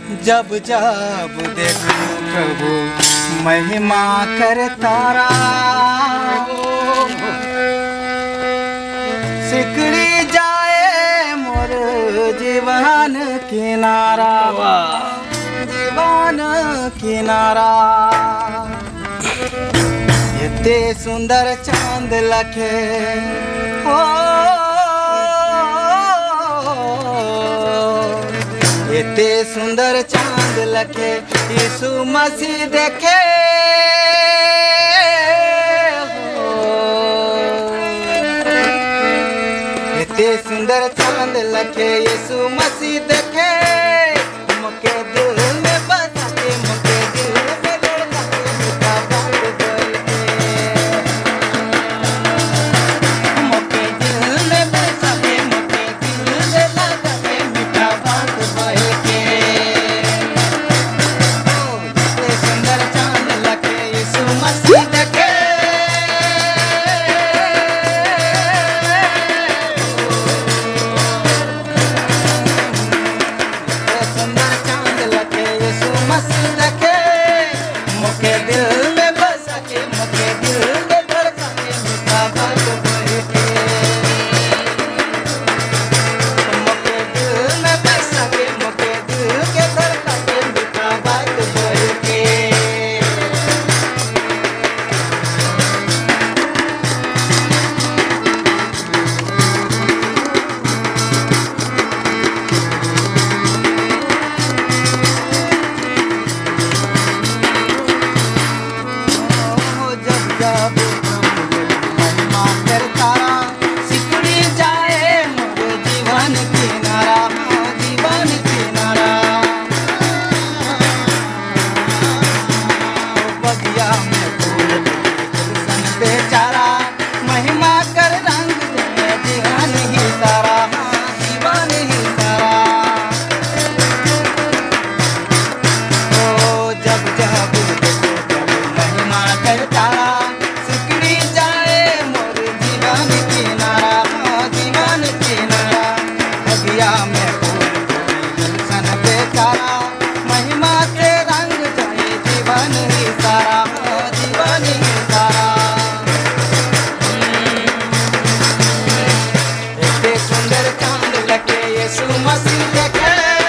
जब जब देखूं प्रभु महिमा कर तारा, सिकड़ी जाए मोर जीवन किनारा, जीवन किनारा। इतने सुंदर चांद लखे हो, इतने सुंदर चांद लखे यीशु मसीह देखे हो। इतने सुंदर चांद लखे यीशु मसीह देखे, मुके दिल में बसा के, मुके दिल में लड़का के, मीठा बात बोल के, मुके दिल में बसा के, मुके दिल में लड़का के, मीठा बात बोल के। इतने सुंदर चांद लगे यीशु मसीह देखे, मुके दिल में बसा के, मुके दिल में धड़का के, मीठा बात बोल के, मुके दिल में बसा के, मुके दिल के धड़का के, मीठा बात बोल के। जब महिमा कर तारा, सिकड़ी जाए मोर जीवन किनारा, जीवन किनारा। बगिया में फूल गुलशन बेचारा, महिमा कर रंग दे जीवन ही सारा, जीवन ही सारा। ओ जब जब महिमा कर तारा, सिकड़ी जाए मोर जीवन किनारा, जीवन किनारा। बगिया में फूल गुलशन बेचारा, महिमा से रंग जाए जीवन ही सारा, जीवन ही सारा। इतने सुंदर चांद लगे यीशु मसीह देखे,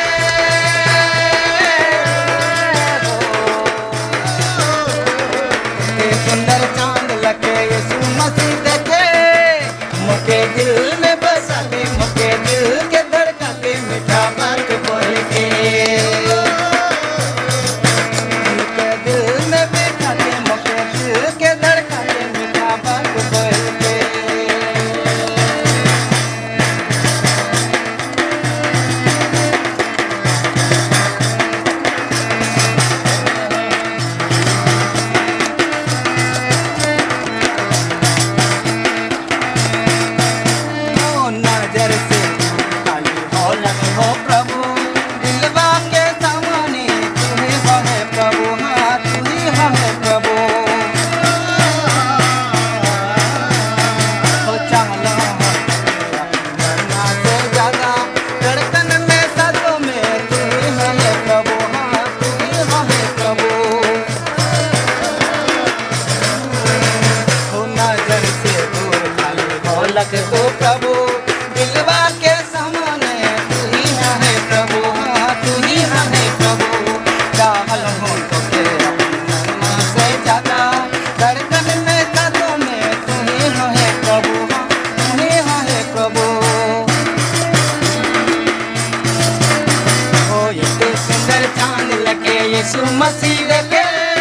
सुंदर चांद लगे यीशु मसीह देखे, मुके दिल में बसा के, मुके दिल के धड़का के, मीठा बात बोल के, मुके दिल में बैठा के, मुके दिल के धड़का के, मीठा बात बोल के। नजर से खाली हो लगे हो प्रभु, दिलवा के सामने तू ही है प्रभु, हाँ तू ही है प्रभु। हो चाहला मरना से ज्यादा, धड़कन में सांसों में तू ही है प्रभु, हाँ तू ही है प्रभु। हो नजर से दूर खाली हो लगे तो प्रभु, दिलवा के सामने तू ही है प्रभु, हाँ तू ही है प्रभु। चाहल हूँ तो तेरा मरना से ज्यादा, धड़कन में सांसों में तू ही है प्रभु, हाँ तू ही है प्रभु। ओ इतने सुंदर चांद लगे यीशु मसीह देखे,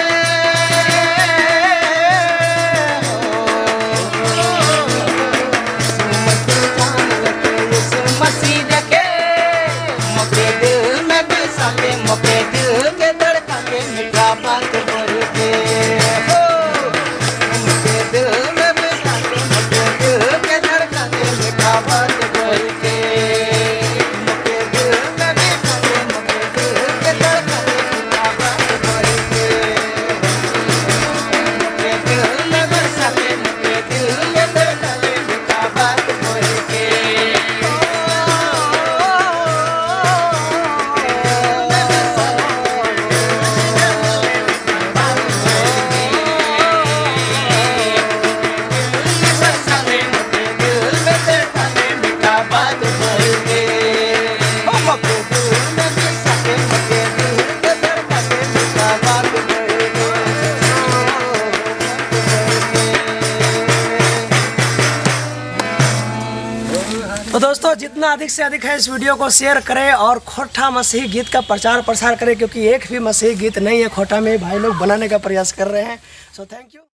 मसीह देखे, मुके दिल में बसा के, मुके दिल के धड़का के, मीठा बात बोल के, मुके दिल में बसा के, मुके दिल के धड़का के, मीठा बात बोल के, मुके दिल में बसा के, मुके दिल के धड़का के, मीठा बात बोल के। जितना अधिक से अधिक है इस वीडियो को शेयर करें और खोटा मसीही गीत का प्रचार प्रसार करें, क्योंकि एक भी मसीही गीत नहीं है खोटा में भाई लोग बनाने का प्रयास कर रहे हैं। So thank you.